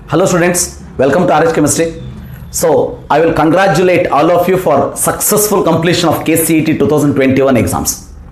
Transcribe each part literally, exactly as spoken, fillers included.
Hello students, welcome to RHchemistry. So I will congratulate all of you for successful completion of K C E T twenty twenty-one exams.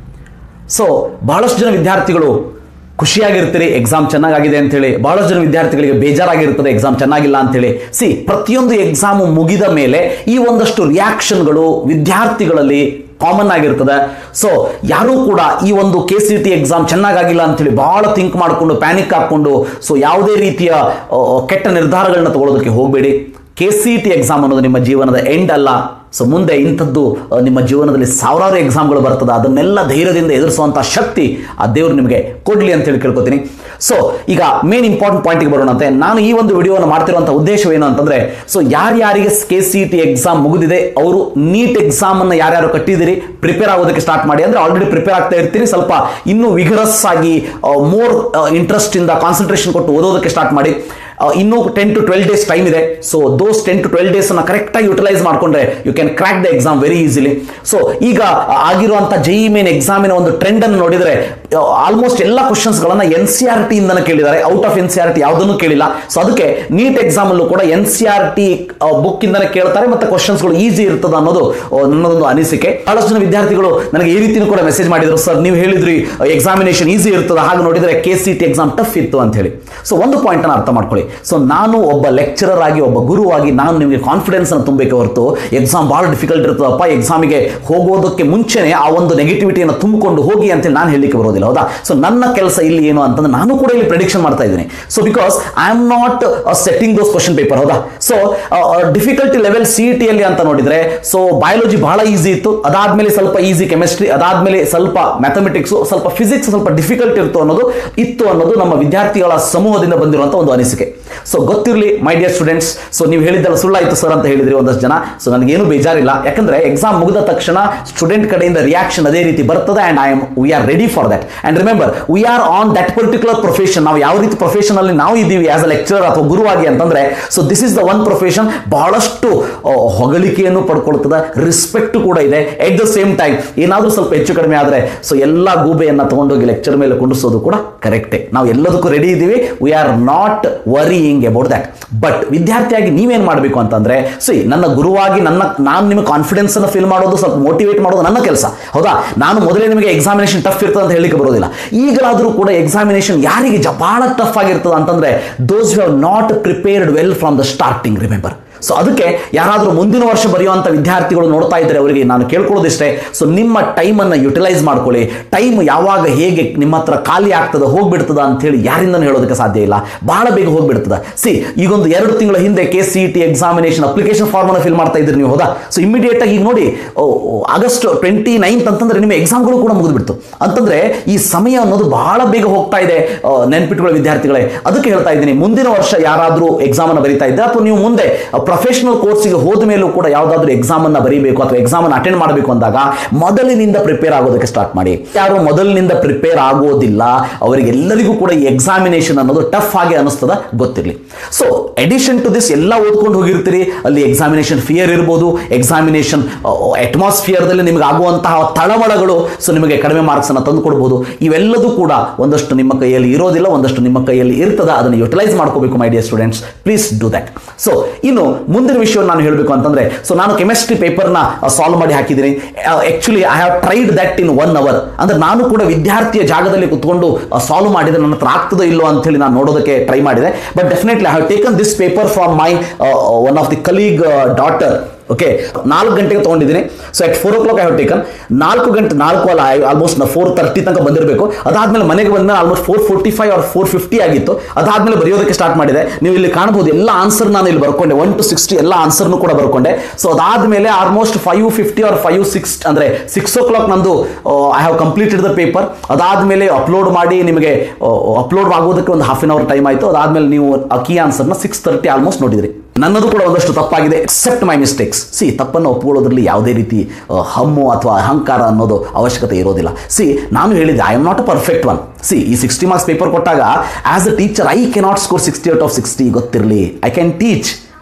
So ಬಹಳಷ್ಟು ಜನ ವಿದ್ಯಾರ್ಥಿಗಳು ಖುಷಿಯಾಗಿರ್ತೀರಿ exam ಚೆನ್ನಾಗಿದೆ ಅಂತ ಹೇಳಿ, ಬಹಳಷ್ಟು ಜನ ವಿದ್ಯಾರ್ಥಿಗಳಿಗೆ ಬೇಜಾರಾಗಿರುತ್ತದೆ ಎಕ್ಸಾಮ್ ಚೆನ್ನಾಗಿಲ್ಲ ಅಂತ ಹೇಳಿ. ಸಿ ಪ್ರತಿಯೊಂದು ಎಕ್ಸಾಮ್ ಮುಗಿದ ಮೇಲೆ ಈ ಒಂದಷ್ಟು ರಿಯಾಕ್ಷನ್ಗಳು ವಿದ್ಯಾರ್ಥಿಗಳಲ್ಲಿ ಕಾಮನ್ ಆಗಿರ್ತದೆ. ಸೊ ಯಾರೂ ಕೂಡ ಈ ಒಂದು ಕೆ ಸಿ ಟಿ ಎಕ್ಸಾಮ್ ಚೆನ್ನಾಗಿಲ್ಲ ಅಂತೇಳಿ ಬಹಳ ಥಿಂಕ್ ಮಾಡಿಕೊಂಡು ಪ್ಯಾನಿಕ್ ಹಾಕೊಂಡು ಸೊ ಯಾವುದೇ ರೀತಿಯ ಕೆಟ್ಟ ನಿರ್ಧಾರಗಳನ್ನ ತಗೊಳ್ಳೋದಕ್ಕೆ ಹೋಗಬೇಡಿ. ಕೆ ಸಿ ಟಿ ಎಕ್ಸಾಮ್ ಅನ್ನೋದು ನಿಮ್ಮ ಜೀವನದ ಎಂಡ್ ಅಲ್ಲ. ಸೊ ಮುಂದೆ ಇಂಥದ್ದು ನಿಮ್ಮ ಜೀವನದಲ್ಲಿ ಸಾವಿರಾರು ಎಕ್ಸಾಮ್ಗಳು ಬರ್ತದೆ, ಅದನ್ನೆಲ್ಲ ಧೈರ್ಯದಿಂದ ಎದುರಿಸುವಂಥ ಶಕ್ತಿ ಆ ದೇವರು ನಿಮಗೆ ಕೊಡಲಿ ಅಂತೇಳಿ ಕೇಳ್ಕೊತೀನಿ. ಸೊ ಈಗ ಮೇನ್ ಇಂಪಾರ್ಟೆಂಟ್ ಪಾಯಿಂಟ್ಗೆ ಬರೋಣಂತೆ. ನಾನು ಈ ಒಂದು ವಿಡಿಯೋನ ಮಾಡ್ತಿರುವಂಥ ಉದ್ದೇಶವೇನು ಅಂತಂದರೆ, ಸೊ ಯಾರ್ಯಾರಿಗೆ ಕೆ ಸಿ ಟಿ ಎಕ್ಸಾಮ್ ಮುಗಿದಿದೆ ಅವರು ನೀಟ್ ಎಕ್ಸಾಮನ್ನು ಯಾರ್ಯಾರು ಕಟ್ಟಿದ್ದೀರಿ ಪ್ರಿಪೇರ್ ಆಗೋದಕ್ಕೆ ಸ್ಟಾರ್ಟ್ ಮಾಡಿ. ಅಂದರೆ ಆಲ್ರೆಡಿ ಪ್ರಿಪೇರ್ ಆಗ್ತಾ ಇರ್ತೀರಿ, ಸ್ವಲ್ಪ ಇನ್ನೂ ವಿಗರಸ್ ಆಗಿ ಮೋರ್ ಇಂಟ್ರೆಸ್ಟಿಂದ ಕಾನ್ಸಂಟ್ರೇಷನ್ ಕೊಟ್ಟು ಓದೋದಕ್ಕೆ ಸ್ಟಾರ್ಟ್ ಮಾಡಿ. ಇನ್ನೂ ten to twelve days time ಇದೆ. So those ten to twelve days ಅನ್ನ ಕರೆಕ್ಟಾಗಿ ಯುಟಿಲೈಸ್ ಮಾಡಿಕೊಂಡ್ರೆ you can crack the exam very easily. So ಈಗ ಆಗಿರುವಂಥ ಜೆ ಇ ಮೇನ್ ಎಕ್ಸಾಮಿನ ಒಂದು ಟ್ರೆಂಡ್ ಅನ್ನು ನೋಡಿದರೆ ಆಲ್ಮೋಸ್ಟ್ ಎಲ್ಲ ಕ್ವಶನ್ಸ್ಗಳನ್ನ ಎನ್ ಸಿ ಆರ್ ಟಿ ಇಂದನೇ ಕೇಳಿದ್ದಾರೆ, out of N C R T ಯಾವುದನ್ನು ಕೇಳಿಲ್ಲ. ಸೊ ಅದಕ್ಕೆ ನೀಟ್ ಎಕ್ಸಾಮ್ ಅಲ್ಲೂ ಕೂಡ N C R T book ಇಂದನೇ ಕೇಳ್ತಾರೆ ಮತ್ತೆ ಕ್ವಶನ್ಸ್ಗಳು ಈಸಿ ಇರ್ತದೆ ಅನ್ನೋದು ನನ್ನದೊಂದು ಅನಿಸಿಕೆ. ಬಹಳಷ್ಟು ಜನ ವಿದ್ಯಾರ್ಥಿಗಳು ನನಗೆ ಈ ರೀತಿನೂ ಕೂಡ ಮೆಸೇಜ್ ಮಾಡಿದ್ರು, ಸರ್ ನೀವು ಹೇಳಿದ್ರಿ ಎಕ್ಸಾಮಿನೇಷನ್ ಈಸಿ ಇರ್ತದೆ, ಹಾಗೆ ನೋಡಿದರೆ K C T exam tough ಇತ್ತು ಅಂತ ಹೇಳಿ. ಸೊ ಒಂದು ಪಾಯಿಂಟ್ ಅನ್ನು ಅರ್ಥ ಮಾಡ್ಕೊಳ್ಳಿ. ಸೊ ನಾನು ಒಬ್ಬ ಲೆಕ್ಚರರ್ ಆಗಿ ಒಬ್ಬ ಗುರುವಾಗಿ ನಾನು ನಿಮಗೆ ಕಾನ್ಫಿಡೆನ್ಸ್ ಅನ್ನು ತುಂಬಬೇಕೆ ಹೊರತು ಎಕ್ಸಾಮ್ ಬಹಳ ಡಿಫಿಕಲ್ಟ್ ಇರ್ತದಪ್ಪ, ಎಕ್ಸಾಮಿಗೆ ಹೋಗೋದಕ್ಕೆ ಮುಂಚೆನೆ ಆ ಒಂದು ನೆಗೆಟಿವಿಟಿಯನ್ನು ತುಂಬಿಕೊಂಡು ಹೋಗಿ ಅಂತೇಳಿ ನಾನು ಹೇಳಲಿಕ್ಕೆ ಬರೋದಿಲ್ಲ, ಹೌದಾ? ಸೊ ನನ್ನ ಕೆಲಸ ಇಲ್ಲಿ ಏನು ಅಂತಂದ್ರೆ ನಾನು ಕೂಡ ಇಲ್ಲಿ ಪ್ರೆಡಿಕ್ಷನ್ ಮಾಡ್ತಾ ಇದ್ದೀನಿ. So because I am not setting those question paper, ಹೌದಾ? So difficulty level C T ಅಲ್ಲಿ ಅಂತ ನೋಡಿದ್ರೆ ಸೊ ಬಯಾಲಜಿ ಬಹಳ ಈಸಿ ಇತ್ತು, ಅದಾದ್ಮೇಲೆ ಸ್ವಲ್ಪ ಈಸಿ ಕೆಮಿಸ್ಟ್ರಿ, ಅದಾದ್ಮೇಲೆ ಸ್ವಲ್ಪ ಮ್ಯಾಥಮೆಟಿಕ್ಸ್, ಸ್ವಲ್ಪ ಫಿಸಿಕ್ಸ್ ಸ್ವಲ್ಪ ಡಿಫಿಕಲ್ಟ್ ಇತ್ತು ಅನ್ನೋದು ಇತ್ತು ಅನ್ನೋದು ನಮ್ಮ ವಿದ್ಯಾರ್ಥಿಗಳ ಸಮೂಹದಿಂದ ಬಂದಿರುವಂತಹ ಒಂದು ಅನಿಸಿಕೆ. ಸೊ ಗೊತ್ತಿರಲಿ ಮೈ ಡಿಯರ್ ಸ್ಟೂಡೆಂಟ್ಸ್, ಸೊ ನೀವು ಹೇಳಿದ್ದೆಲ್ಲ ಸುಳ್ಳಾಯಿತು ಸರ್ ಅಂತ ಹೇಳಿದ್ರಿ ಒಂದಷ್ಟು ಜನ. ಸೊ ನನಗೇನು ಬೇಜಾರಿಲ್ಲ, ಯಾಕಂದ್ರೆ ಎಕ್ಸಾಮ್ ಮುಗಿದ ತಕ್ಷಣ ಸ್ಟೂಡೆಂಟ್ ಕಡೆಯಿಂದ ರಿಯಾಕ್ಷನ್ ಅದೇ ರೀತಿ ಬರ್ತದೆ. And I am we are ready for that. And remember we are on that particular profession. ನಾವು ಯಾವ ರೀತಿ ಪ್ರೊಫೆಷನ್ ಅಲ್ಲಿ ನಾವು ಇದ್ದೀವಿ ಆಸ್ ಅ ಲೆಕ್ಚರರ್ ಅಥವಾ ಗುರುವಾಗಿ ಅಂತಂದ್ರೆ, so this is the one profession ಬಹಳಷ್ಟು ಹೊಗಳಿಕೆಯನ್ನು ಪಡ್ಕೊಳ್ತದೆ, ರೆಸ್ಪೆಕ್ಟ್ ಕೂಡ ಇದೆ. ಎಟ್ ದ ಸೇಮ್ ಟೈಮ್ ಏನಾದರೂ ಸ್ವಲ್ಪ ಹೆಚ್ಚು ಕಡಿಮೆ ಆದರೆ ಸೊ ಎಲ್ಲ ಗೂಬೆಯನ್ನು ತಗೊಂಡೋಗಿ ಲೆಕ್ಚರ್ ಮೇಲೆ ಕುಂಡಿಸೋದು ಕೂಡ ಕರೆಕ್ಟೇ. ನಾವು ಎಲ್ಲದಕ್ಕೂ ರೆಡಿ ಇದ್ದೀವಿ, we are not worrying about that. But ವಿದ್ಯಾರ್ಥಿಯಾಗಿ ನೀವೇನು ಮಾಡಬೇಕು ಅಂತಂದ್ರೆ, ಸಿ ನನ್ನ ಗುರುವಾಗಿ ನನ್ನ ನಾನು ನಿಮಗೆ ಕಾನ್ಫಿಡೆನ್ಸ್ ಅನ್ನು ಫಿಲ್ ಮಾಡೋದು, ಸ್ವಲ್ಪ ಮೋಟಿವೇಟ್ ಮಾಡೋದು ನನ್ನ ಕೆಲಸ, ಹೌದಾ? ನಾನು ಮೊದಲೇ ನಿಮಗೆ ಎಕ್ಸಾಮಿನೇಷನ್ ಟಫ್ ಇರ್ತದೆ ಅಂತ ಹೇಳಲಿಕ್ಕೆ ಬರೋದಿಲ್ಲ. ಈಗಲಾದರೂ ಕೂಡ ಎಕ್ಸಾಮಿನೇಷನ್ ಯಾರಿಗೆ ಬಹಳ ಟಫ್ ಆಗಿರ್ತದೆ ಅಂತಂದ್ರೆ those have not prepared well from the starting, remember. So ಅದಕ್ಕೆ ಯಾರಾದರೂ ಮುಂದಿನ ವರ್ಷ ಬರೆಯುವಂಥ ವಿದ್ಯಾರ್ಥಿಗಳು ನೋಡ್ತಾ ಇದ್ದಾರೆ, ಅವರಿಗೆ ನಾನು ಕೇಳ್ಕೊಳ್ಳೋದಿಷ್ಟೇ, ಸೊ ನಿಮ್ಮ ಟೈಮನ್ನು ಯುಟಿಲೈಸ್ ಮಾಡ್ಕೊಳ್ಳಿ. ಟೈಮ್ ಯಾವಾಗ ಹೇಗೆ ನಿಮ್ಮ ಹತ್ರ ಖಾಲಿ ಆಗ್ತದೆ ಹೋಗ್ಬಿಡ್ತದ ಅಂತ ಹೇಳಿ ಯಾರಿಂದನೂ ಹೇಳೋದಕ್ಕೆ ಸಾಧ್ಯ ಇಲ್ಲ, ಬಹಳ ಬೇಗ ಹೋಗ್ಬಿಡ್ತದೆ. ಸಿ ಈಗೊಂದು ಎರಡು ತಿಂಗಳ ಹಿಂದೆ K C E T examination application form ಅನ್ನು ಫಿಲ್ ಮಾಡ್ತಾ ಇದ್ರಿ ನೀವು, ಹೌದಾ? ಸೊ ಇಮಿಡಿಯೇಟ್ ಆಗಿ ಈಗ ನೋಡಿ ಆಗಸ್ಟ್ ಟ್ವೆಂಟಿ ನೈನ್ತ್ ಅಂತಂದ್ರೆ ನಿಮ್ಮ ಎಕ್ಸಾಮ್ಗಳು ಕೂಡ ಮುಗಿದ್ಬಿಡ್ತು. ಅಂತಂದ್ರೆ ಈ ಸಮಯ ಅನ್ನೋದು ಬಹಳ ಬೇಗ ಹೋಗ್ತಾ ಇದೆ, ನೆನ್ಪಿಟ್ಕೊಳ್ಳೋ ವಿದ್ಯಾರ್ಥಿಗಳೇ. ಅದಕ್ಕೆ ಹೇಳ್ತಾ ಇದ್ದೀನಿ, ಮುಂದಿನ ವರ್ಷ ಯಾರಾದರೂ ಎಕ್ಸಾಮ್ ಅನ್ನು ಬರೀತಾ ಇದ್ದೆ ಅಥವಾ ನೀವು ಮುಂದೆ ಪ್ರೊಫೆಷನಲ್ ಕೋರ್ಸ್ಗೆ ಹೋದ ಮೇಲೂ ಕೂಡ ಯಾವುದಾದ್ರೂ ಎಕ್ಸಾಮ್ ಅನ್ನ ಬರೀಬೇಕು ಅಥವಾ ಎಕ್ಸಾಮ್ ಅನ್ನು ಅಟೆಂಡ್ ಮಾಡಬೇಕು ಅಂದಾಗ ಮೊದಲಿನಿಂದ ಪ್ರಿಪೇರ್ ಆಗೋದಕ್ಕೆ ಸ್ಟಾರ್ಟ್ ಮಾಡಿ. ಯಾರು ಮೊದಲಿನಿಂದ ಪ್ರಿಪೇರ್ ಆಗೋದಿಲ್ಲ ಅವರಿಗೆಲ್ಲರಿಗೂ ಕೂಡ ಈ ಎಕ್ಸಾಮಿನೇಷನ್ ಅನ್ನೋದು ಟಫ್ ಆಗಿ ಅನಿಸ್ತದ, ಗೊತ್ತಿರಲಿ. ಸೊ ಎಡಿಷನ್ ಟು ದಿಸ್ ಎಲ್ಲ ಓದ್ಕೊಂಡು ಹೋಗಿರ್ತೀರಿ, ಅಲ್ಲಿ ಎಕ್ಸಾಮಿನೇಷನ್ ಫಿಯರ್ ಇರ್ಬೋದು, ಎಕ್ಸಾಮಿನೇಷನ್ ಅಟ್ಮಾಸ್ಫಿಯರ್ದಲ್ಲಿ ನಿಮಗೆ ಆಗುವಂತಹ ತಳಮಳಗಳು ಸೊ ನಿಮಗೆ ಕಡಿಮೆ ಮಾರ್ಕ್ಸ್ ಅನ್ನು ತಂದು ಕೊಡಬಹುದು. ಇವೆಲ್ಲದೂ ಕೂಡ ಒಂದಷ್ಟು ನಿಮ್ಮ ಕೈಯಲ್ಲಿ ಇರೋದಿಲ್ಲ, ಒಂದಷ್ಟು ನಿಮ್ಮ ಕೈಯಲ್ಲಿ ಇರ್ತದ, ಅದನ್ನು ಯುಟಿಲೈಸ್ ಮಾಡ್ಕೋಬೇಕು my dear students, please do that. So ಇನ್ನು ಮುಂದಿನ ವಿಷಯವನ್ನು ನಾನು ಹೇಳಬೇಕು ಅಂತಂದ್ರೆ, ಸೊ ನಾನು ಕೆಮಿಸ್ಟ್ರಿ ಪೇಪರ್ನ ಸಾಲ್ವ್ ಮಾಡಿ ಹಾಕಿದ್ದೀನಿ. Actually I have tried that in one hour. ಅಂದ್ರೆ ನಾನು ಕೂಡ ವಿದ್ಯಾರ್ಥಿಯ ಜಾಗದಲ್ಲಿ ಕುತ್ಕೊಂಡು ಸಾಲ್ವ್ ಮಾಡಿದ್ರೆ ನನ್ನ ಹತ್ರ ಆಗ್ತದೋ ಇಲ್ಲೋ ಅಂತ ಹೇಳಿ ನಾನು ನೋಡೋದಕ್ಕೆ ಟ್ರೈ ಮಾಡಿದೆ. But definitely I have taken this paper from my one of the colleague daughter. Okay, ನಾಲ್ಕು ಗಂಟೆಗೆ ತೊಗೊಂಡಿದ್ದೀನಿ. So at four o'clock I have taken. ನಾಲ್ಕು ಗಂಟೆ ನಾಲ್ಕು ಅಲ್ಲ ಆಲ್ಮೋಸ್ಟ್ ಫೋರ್ ತರ್ಟಿ ತನಕ ಬಂದಿರಬೇಕು. ಅದಾದ್ಮೇಲೆ ಮನೆಗೆ ಬಂದ್ಮೇಲೆ almost four forty five or four fifty ಆಗಿತ್ತು. ಅದಾದ್ಮೇಲೆ ಬರೆಯೋದಕ್ಕೆ ಸ್ಟಾರ್ಟ್ ಮಾಡಿದೆ. ನೀವು ಇಲ್ಲಿ ಕಾಣಬಹುದು ಎಲ್ಲ ಆನ್ಸರ್ ನಾನು ಇಲ್ಲಿ ಬರ್ಕೊಂಡೆ, ಒನ್ ಟು ಸಿಕ್ಸ್ಟಿ ಎಲ್ಲ ಆನ್ಸರ್ನು ಕೂಡ ಬರ್ಕೊಂಡೆ. ಸೊ ಅದಾದ್ಮೇಲೆ almost five fifty or five six ಅಂದ್ರೆ ಸಿಕ್ಸ್ ಓ ಕ್ಲಾಕ್ ನಂದು I have completed the paper. ಅದಾದ್ಮೇಲೆ ಅಪ್ಲೋಡ್ ಮಾಡಿ ನಿಮಗೆ ಅಪ್ಲೋಡ್ ಆಗೋದಕ್ಕೆ ಒಂದು ಹಾಫ್ ಅನ್ ಅವರ್ ಟೈಮ್ ಆಯಿತು. ಅದಾದ್ಮೇಲೆ ನೀವು ಆ ಕೀ ಆನ್ಸರ್ನ ಸಿಕ್ಸ್ ತರ್ಟಿ ಆಲ್ಮೋಸ್ಟ್ ನೋಡಿದ್ರಿ. ನನ್ನದು ಕೂಡ ಒಂದಷ್ಟು ತಪ್ಪಾಗಿದೆ, ಎಕ್ಸೆಪ್ಟ್ ಮೈ ಮಿಸ್ಟೇಕ್ಸ್. ಸಿ ತಪ್ಪನ್ನು ಒಪ್ಕೊಳ್ಳೋದ್ರಲ್ಲಿ ಯಾವುದೇ ರೀತಿ ಹಮ್ಮು ಅಥವಾ ಅಹಂಕಾರ ಅನ್ನೋದು ಅವಶ್ಯಕತೆ ಇರೋದಿಲ್ಲ. ಸಿ ನಾನು ಹೇಳಿದ್ದೆ I am not a perfect one. See ಈ ಸಿಕ್ಸ್ಟಿ ಮಾರ್ಕ್ಸ್ ಪೇಪರ್ ಕೊಟ್ಟಾಗ as a teacher I cannot score sixty out of sixty, ಗೊತ್ತಿರಲಿ. I can teach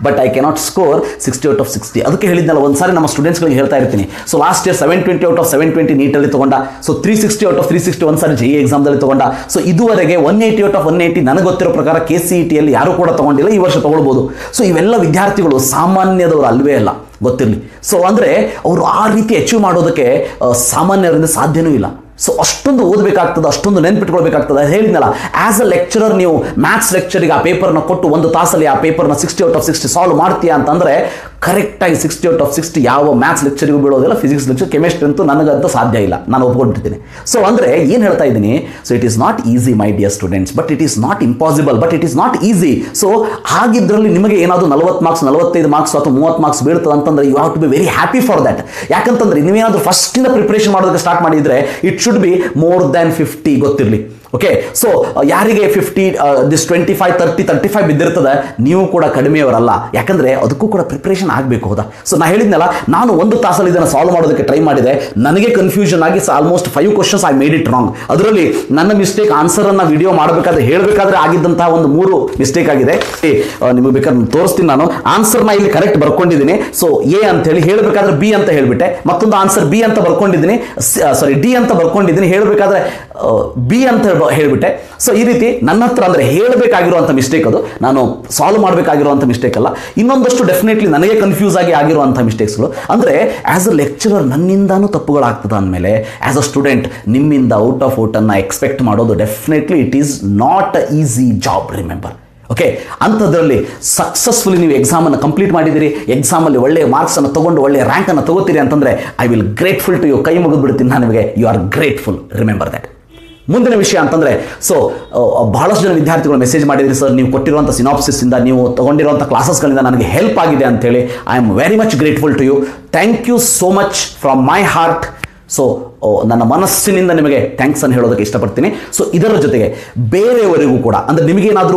but I cannot score sixty out of sixty. ಅದಕ್ಕೆ ಹೇಳಿದ್ನಲ್ಲ ಒಂದು ಸಾರಿ ನಮ್ಮ ಸ್ಟೂಡೆಂಟ್ಸ್ಗಳಿಗೆ ಹೇಳ್ತಾ ಇರ್ತೀನಿ. So last year seven twenty out of seven twenty ನೀಟಲ್ಲಿ ತಗೊಂಡ, so three sixty out of three sixty ಒಂದು ಸಾರಿ ಜೆ ಇ ಎಕ್ಸಾಮ್ದಲ್ಲಿ ತಗೊಂಡ. ಸೊ ಇದುವರೆಗೆ one eighty out of one eighty ನನಗೆ ಗೊತ್ತಿರೋ ಪ್ರಕಾರ ಕೆ ಸಿ ಇ ಟಿಯಲ್ಲಿ ಯಾರು ಕೂಡ ತಗೊಂಡಿಲ್ಲ, ಈ ವರ್ಷ ತಗೊಳ್ಬೋದು. ಸೊ ಇವೆಲ್ಲ ವಿದ್ಯಾರ್ಥಿಗಳು ಸಾಮಾನ್ಯದವರು ಅಲ್ವೇ ಅಲ್ಲ, ಗೊತ್ತಿರಲಿ. ಸೊ ಅಂದರೆ ಅವರು ಆ ರೀತಿ ಅಚೀವ್ ಮಾಡೋದಕ್ಕೆ ಸಾಮಾನ್ಯರಿಂದ ಸಾಧ್ಯನೂ ಇಲ್ಲ. ಸೊ ಅಷ್ಟೊಂದು ಓದಬೇಕಾಗ್ತದೆ, ಅಷ್ಟೊಂದು ನೆನ್ಪಿಟ್ಕೊಳ್ಬೇಕಾಗ್ತದೆ. ಹೇಳಿದ್ನಲ್ಲ, ಆಸ್ ಅ ಲೆಕ್ಚರರ್ ನೀವು ಮ್ಯಾಥ್ಸ್ ಲೆಕ್ಚರಿಗೆ ಆ ಪೇಪರ್ನ ಕೊಟ್ಟು ಒಂದು ತಾಸಲ್ಲಿ ಆ ಪೇಪರ್ನ sixty out of sixty solve ಮಾಡ್ತೀಯಾ ಅಂತಂದರೆ ಕರೆಕ್ಟಾಗಿ ಸಿಕ್ಸ್ಟಿ ಔಟ್ ಆಫ್ ಸಿಕ್ಸ್ಟಿ ಯಾವ ಮ್ಯಾಥ್ಸ್ ಲೆಕ್ಚರಿಗೂ ಬೀಳೋದಿಲ್ಲ, ಫಿಸಿಕ್ಸ್ ಲೆಕ್ಚರ್, ಕೆಮಿಸ್ಟ್ರಿ ಅಂತೂ ನನಗಂತೂ ಸಾಧ್ಯ ಇಲ್ಲ, ನಾನು ಒಪ್ಕೊಂಡಿರ್ತೀನಿ. ಸೊ ಅಂದರೆ ಏನು ಹೇಳ್ತಾ ಇದ್ದೀನಿ, so it is not easy my dear students, but it is not impossible, but it is not easy. So ಹಾಗಿದ್ರಲ್ಲಿ ನಿಮಗೆ ಏನಾದರೂ ನಲವತ್ತು ಮಾರ್ಕ್ಸ್ ನಲವತ್ತೈದು ಮಾರ್ಕ್ಸ್ ಅಥವಾ ಮೂವತ್ತು ಮಾರ್ಕ್ಸ್ ಬೀಳ್ತದೆ ಅಂತಂದರೆ you have to be very happy for that. ಯಾಕಂತಂದ್ರೆ ನೀವೇನಾದರೂ ಫಸ್ಟಿಂದ ಪ್ರಿಪ್ರೇಷನ್ ಮಾಡೋದಕ್ಕೆ ಸ್ಟಾರ್ಟ್ ಮಾಡಿದರೆ it should be more than fifty, ಗೊತ್ತಿರಲಿ. ಓಕೆ, ಸೊ ಯಾರಿಗೆ fifty this twenty five thirty thirty five ಬಿದ್ದಿರ್ತದೆ, ನೀವು ಕೂಡ ಕಡಿಮೆಯವರಲ್ಲ, ಯಾಕಂದರೆ ಅದಕ್ಕೂ ಕೂಡ ಪ್ರಿಪ್ರೇಷನ್ ಆಗಬೇಕು. ಹೌದಾ? ಸೊ ನಾ ಹೇಳಿದ್ನಲ್ಲ, ನಾನು ಒಂದು ತಾಸಲ್ಲಿ ಇದನ್ನು ಸಾಲ್ವ್ ಮಾಡೋದಕ್ಕೆ ಟ್ರೈ ಮಾಡಿದೆ, ನನಗೆ ಕನ್ಫ್ಯೂಷನ್ ಆಗಿ almost five questions I made it wrong. ಅದರಲ್ಲಿ ನನ್ನ ಮಿಸ್ಟೇಕ್ ಆನ್ಸರನ್ನು ವಿಡಿಯೋ ಮಾಡಬೇಕಾದ್ರೆ ಹೇಳಬೇಕಾದ್ರೆ ಆಗಿದ್ದಂತಹ ಒಂದು ಮೂರು ಮಿಸ್ಟೇಕ್ ಆಗಿದೆ. ನಿಮಗೆ ಬೇಕಾದ್ರೆ ತೋರಿಸ್ತೀನಿ. ನಾನು ಆನ್ಸರ್ನ ಇಲ್ಲಿ ಕರೆಕ್ಟ್ ಬರ್ಕೊಂಡಿದ್ದೀನಿ. ಸೊ ಎ ಅಂತ ಹೇಳಿ ಹೇಳಬೇಕಾದ್ರೆ ಬಿ ಅಂತ ಹೇಳಿಬಿಟ್ಟೆ, ಮತ್ತೊಂದು ಆನ್ಸರ್ ಬಿ ಅಂತ ಬರ್ಕೊಂಡಿದ್ದೀನಿ, ಸಾರಿ ಡಿ ಅಂತ ಬರ್ಕೊಂಡಿದ್ದೀನಿ, ಹೇಳಬೇಕಾದ್ರೆ ಬಿ ಅಂತ ಹೇಳಿಬಿಟ್ಟೆ. ಸೊ ಈ ರೀತಿ ನನ್ನ ಹತ್ರ ಅಂದರೆ ಹೇಳಬೇಕಾಗಿರುವಂಥ ಮಿಸ್ಟೇಕ್, ಅದು ನಾನು ಸಾಲ್ವ್ ಮಾಡಬೇಕಾಗಿರುವಂಥ ಮಿಸ್ಟೇಕ್ ಅಲ್ಲ. ಇನ್ನೊಂದಷ್ಟು ಡೆಫಿನೆಟ್ಲಿ ನನಗೆ ಕನ್ಫ್ಯೂಸ್ ಆಗಿ ಆಗಿರುವಂಥ ಮಿಸ್ಟೇಕ್ಸ್ಗಳು. ಅಂದರೆ ಆ್ಯಸ್ ಅ ಲೆಕ್ಚರರ್ ನನ್ನಿಂದಾನು ತಪ್ಪುಗಳಾಗ್ತದೆ ಅಂದಮೇಲೆ ಆ್ಯಸ್ ಅ ಸ್ಟೂಡೆಂಟ್ ನಿಮ್ಮಿಂದ ಔಟ್ ಆಫ್ ಔಟನ್ನು ಎಕ್ಸ್ಪೆಕ್ಟ್ ಮಾಡೋದು definitely it is not a easy job, remember. Okay, ಅಂಥದ್ರಲ್ಲಿ ಸಕ್ಸಸ್ಫುಲಿ ನೀವು ಎಕ್ಸಾಮನ್ನು ಕಂಪ್ಲೀಟ್ ಮಾಡಿದ್ದೀರಿ, ಎಕ್ಸಾಮಲ್ಲಿ ಒಳ್ಳೆಯ ಮಾರ್ಕ್ಸನ್ನು ತೊಗೊಂಡು ಒಳ್ಳೆಯ ರ್ಯಾಂಕನ್ನು ತಗೋತೀರಿ ಅಂತಂದರೆ I will grateful to you, ಕೈ ಮುಗಿದು ಬಿಡ್ತೀನಿ ನಾನು ನಿಮಗೆ. You are grateful, remember that. ಮುಂದಿನ ವಿಷಯ ಅಂತಂದರೆ, ಸೊ ಬಹಳಷ್ಟು ಜನ ವಿದ್ಯಾರ್ಥಿಗಳು ಮೆಸೇಜ್ ಮಾಡಿದ್ರಿ, ಸರ್ ನೀವು ಕೊಟ್ಟಿರುವಂಥ ಸಿನಾಪ್ಸಿಸ್ಸಿಂದ, ನೀವು ತೊಗೊಂಡಿರುವಂಥ ಕ್ಲಾಸಸ್ಗಳಿಂದ ನನಗೆ ಹೆಲ್ಪ್ ಆಗಿದೆ ಅಂತೇಳಿ. I am very much grateful to you. Thank you so much from my heart. So ನನ್ನ ಮನಸ್ಸಿನಿಂದ ನಿಮಗೆ ಥ್ಯಾಂಕ್ಸ್ ಅನ್ನು ಹೇಳೋದಕ್ಕೆ ಇಷ್ಟಪಡ್ತೀನಿ. ಸೊ ಇದರ ಜೊತೆಗೆ ಬೇರೆಯವರಿಗೂ ಕೂಡ, ಅಂದರೆ ನಿಮಗೇನಾದರೂ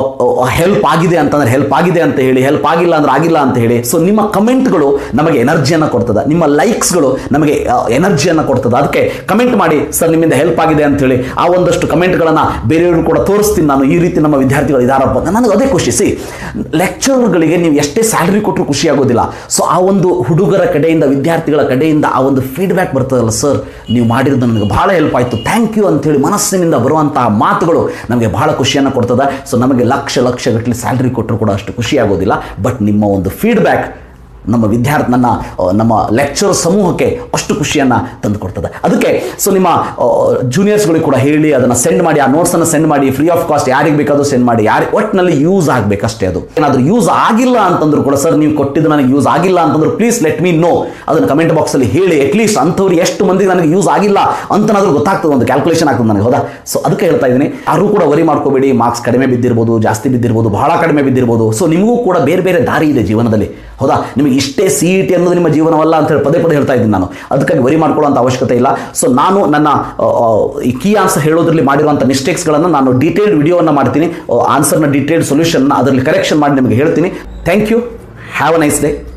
ಹೆಲ್ಪ್ ಆಗಿದೆ ಅಂತಂದರೆ ಹೆಲ್ಪ್ ಆಗಿದೆ ಅಂತ ಹೇಳಿ, ಹೆಲ್ಪ್ ಆಗಿಲ್ಲ ಅಂದ್ರೆ ಆಗಿಲ್ಲ ಅಂತ ಹೇಳಿ. ಸೊ ನಿಮ್ಮ ಕಮೆಂಟ್ಗಳು ನಮಗೆ ಎನರ್ಜಿಯನ್ನು ಕೊಡ್ತದೆ, ನಿಮ್ಮ ಲೈಕ್ಸ್ಗಳು ನಮಗೆ ಎನರ್ಜಿಯನ್ನು ಕೊಡ್ತದೆ. ಅದಕ್ಕೆ ಕಮೆಂಟ್ ಮಾಡಿ, ಸರ್ ನಿಮ್ಮಿಂದ ಹೆಲ್ಪ್ ಆಗಿದೆ ಅಂತೇಳಿ. ಆ ಒಂದಷ್ಟು ಕಮೆಂಟ್ಗಳನ್ನು ಬೇರೆಯವ್ರಿಗೂ ಕೂಡ ತೋರಿಸ್ತೀನಿ ನಾನು. ಈ ರೀತಿ ನಮ್ಮ ವಿದ್ಯಾರ್ಥಿಗಳು ಇದಾರಪ್ಪ, ನನಗೆ ಅದೇ ಖುಷಿ. ಸಿ, ಲೆಕ್ಚರ್ಗಳಿಗೆ ನೀವು ಎಷ್ಟೇ ಸ್ಯಾಲ್ರಿ ಕೊಟ್ಟರು ಖುಷಿ ಆಗೋದಿಲ್ಲ. ಸೊ ಆ ಒಂದು ಹುಡುಗರ ಕಡೆಯಿಂದ, ವಿದ್ಯಾರ್ಥಿಗಳ ಕಡೆಯಿಂದ ಆ ಒಂದು ಫೀಡ್ಬ್ಯಾಕ್ ಬರ್ತದಲ್ಲ, ಸರ್ ನೀವು ಮಾಡಿರೋದು ನನಗೆ ಬಹಳ ಹೆಲ್ಪ್ ಆಯಿತು, ಥ್ಯಾಂಕ್ ಯು ಅಂಥೇಳಿ ಮನಸ್ಸಿನಿಂದ ಬರುವಂತಹ ಮಾತುಗಳು ನಮಗೆ ಬಹಳ ಖುಷಿಯನ್ನು ಕೊಡ್ತದೆ. ಸೊ ನಮಗೆ ಲಕ್ಷ ಲಕ್ಷ ಗಟ್ಟಲೆ ಸ್ಯಾಲ್ರಿ ಕೊಟ್ಟರು ಕೂಡ ಅಷ್ಟು ಖುಷಿ ಆಗೋದಿಲ್ಲ, ಬಟ್ ನಿಮ್ಮ ಒಂದು ಫೀಡ್ಬ್ಯಾಕ್ ನಮ್ಮ ವಿದ್ಯಾರ್ಥಿ ನನ್ನ ನಮ್ಮ ಲೆಕ್ಚರ್ ಸಮೂಹಕ್ಕೆ ಅಷ್ಟು ಖುಷಿಯನ್ನು ತಂದು ಕೊಡ್ತದೆ. ಅದಕ್ಕೆ ಸೊ ನಿಮ್ಮ ಜೂನಿಯರ್ಸ್ಗಳಿಗೆ ಕೂಡ ಹೇಳಿ, ಅದನ್ನು ಸೆಂಡ್ ಮಾಡಿ, ಆ ನೋಟ್ಸನ್ನು ಸೆಂಡ್ ಮಾಡಿ, ಫ್ರೀ ಆಫ್ ಕಾಸ್ಟ್ ಯಾರಿಗೆ ಬೇಕಾದರೂ ಸೆಂಡ್ ಮಾಡಿ. ಯಾರಿಗೆ ಒಟ್ಟಿನಲ್ಲಿ ಯೂಸ್ ಆಗಬೇಕಷ್ಟೇ. ಅದು ಏನಾದರೂ ಯೂಸ್ ಆಗಿಲ್ಲ ಅಂತಂದ್ರೂ ಕೂಡ, ಸರ್ ನೀವು ಕೊಟ್ಟಿದ್ದು ನನಗೆ ಯೂಸ್ ಆಗಿಲ್ಲ ಅಂತಂದ್ರೆ ಪ್ಲೀಸ್ ಲೆಟ್ ಮೀ ನೋ, ಅದನ್ನು ಕಮೆಂಟ್ ಬಾಕ್ಸಲ್ಲಿ ಹೇಳಿ. ಅಟ್ಲೀಸ್ಟ್ ಅಂಥವ್ರು ಎಷ್ಟು ಮಂದಿಗೆ ನನಗೆ ಯೂಸ್ ಆಗಿಲ್ಲ ಅಂತನಾದರೂ ಗೊತ್ತಾಗ್ತದೆ, ಒಂದು ಕ್ಯಾಲ್ಕುಲೇಷನ್ ಆಗ್ತದೆ ನನಗೆ. ಹೌದಾ? ಸೊ ಅದಕ್ಕೆ ಹೇಳ್ತಾ ಇದ್ದೀನಿ, ಯಾರೂ ಕೂಡ ವರಿ ಮಾಡ್ಕೋಬೇಡಿ. ಮಾರ್ಕ್ಸ್ ಕಡಿಮೆ ಬಿದ್ದಿರ್ಬೋದು, ಜಾಸ್ತಿ ಬಿದ್ದಿರ್ಬೋದು, ಬಹಳ ಕಡಿಮೆ ಬಿದ್ದಿರ್ಬೋದು. ಸೊ ನಿಮಗೂ ಕೂಡ ಬೇರೆ ಬೇರೆ ದಾರಿ ಇದೆ ಜೀವನದಲ್ಲಿ. ಹೌದಾ? ನಿಮಗೆ ಇಷ್ಟೇ ಸಿ ಇ ಟಿ ಅನ್ನೋದು ನಿಮ್ಮ ಜೀವನವಲ್ಲ ಅಂತ ಹೇಳಿ ಪದೇ ಪದೇ ಹೇಳ್ತಾ ಇದ್ದೀನಿ ನಾನು. ಅದಕ್ಕಾಗಿ ವರಿ ಮಾಡ್ಕೊಳ್ಳೋಂಥ ಅವಶ್ಯಕತೆ ಇಲ್ಲ. ಸೊ ನಾನು ನನ್ನ ಈ ಕೀ ಆನ್ಸರ್ ಹೇಳೋದ್ರಲ್ಲಿ ಮಾಡಿರುವಂಥ ಮಿಸ್ಟೇಕ್ಸ್ಗಳನ್ನು ನಾನು ಡೀಟೇಲ್ಡ್ ವಿಡಿಯೋವನ್ನು ಮಾಡ್ತೀನಿ, ಆನ್ಸರ್ನ ಡೀಟೇಲ್ಡ್ ಸೊಲ್ಯೂಷನ್ನ ಅದರಲ್ಲಿ ಕರೆಕ್ಷನ್ ಮಾಡಿ ನಿಮಗೆ ಹೇಳ್ತೀನಿ. Thank you. Have a nice day.